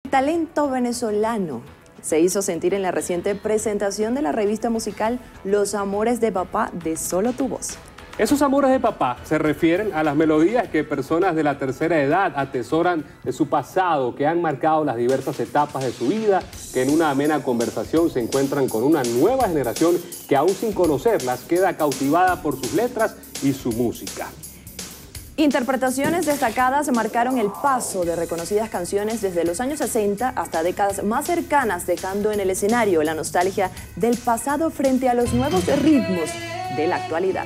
talento venezolano se hizo sentir en la reciente presentación de la revista musical Los Amores de Papá de Solo Tu Voz. Esos amores de papá se refieren a las melodías que personas de la tercera edad atesoran de su pasado, que han marcado las diversas etapas de su vida, que en una amena conversación se encuentran con una nueva generación que aún sin conocerlas queda cautivada por sus letras y su música. Interpretaciones destacadas marcaron el paso de reconocidas canciones desde los años 60 hasta décadas más cercanas, dejando en el escenario la nostalgia del pasado frente a los nuevos ritmos de la actualidad.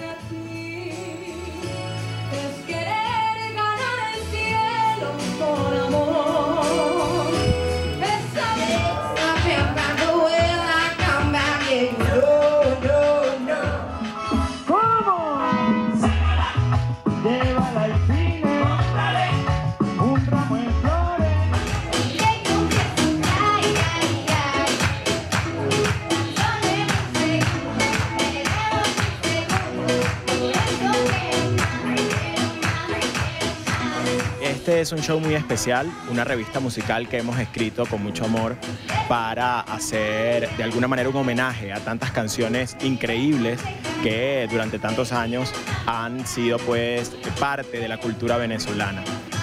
Este es un show muy especial, una revista musical que hemos escrito con mucho amor para hacer de alguna manera un homenaje a tantas canciones increíbles que durante tantos años han sido pues parte de la cultura venezolana.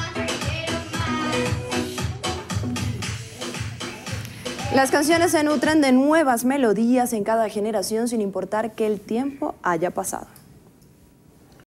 Las canciones se nutren de nuevas melodías en cada generación sin importar que el tiempo haya pasado.